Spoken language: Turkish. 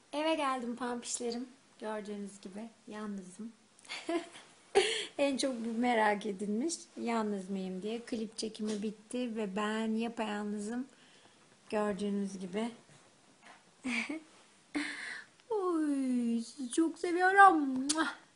Eve geldim pampişlerim. Gördüğünüz gibi yalnızım. En çok bu merak edilmiş. Yalnız mıyım diye. Klip çekimi bitti ve ben yapayalnızım. Gördüğünüz gibi. Oy, sizi çok seviyorum.